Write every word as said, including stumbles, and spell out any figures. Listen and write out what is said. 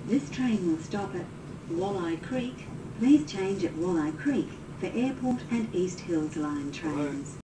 This train will stop at Wolli Creek. Please change at Wolli Creek for Airport and East Hills Line trains.